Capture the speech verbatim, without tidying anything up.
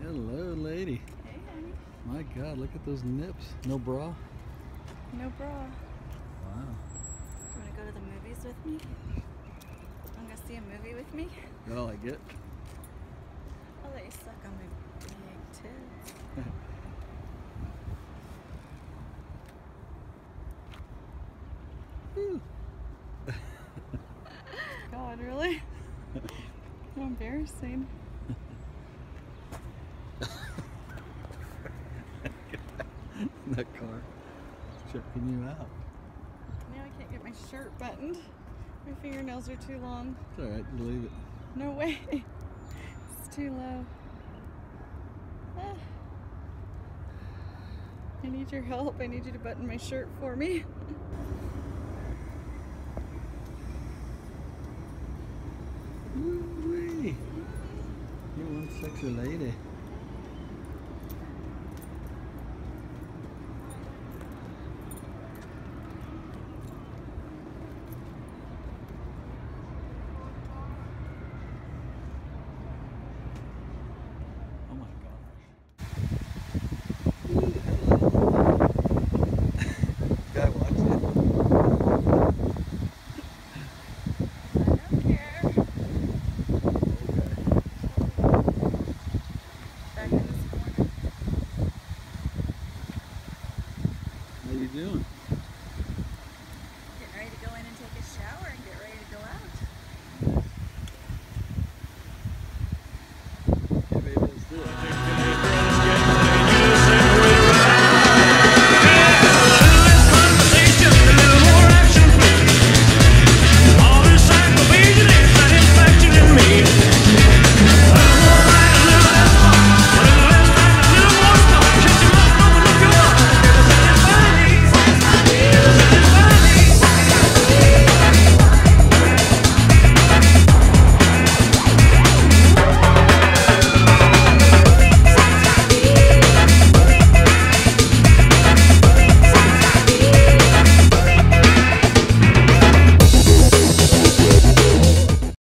Hello, lady. Hey, honey. My God, look at those nips. No bra? No bra. Wow. You want to go to the movies with me? I'm going to see a movie with me? Oh, I get. I'll let you suck on my big tits. God, really? How embarrassing. That car is checking you out. Now I can't get my shirt buttoned. My fingernails are too long. It's alright, you leave it. No way. It's too low. Ah. I need your help. I need you to button my shirt for me. Woo-wee. You're one sexy lady.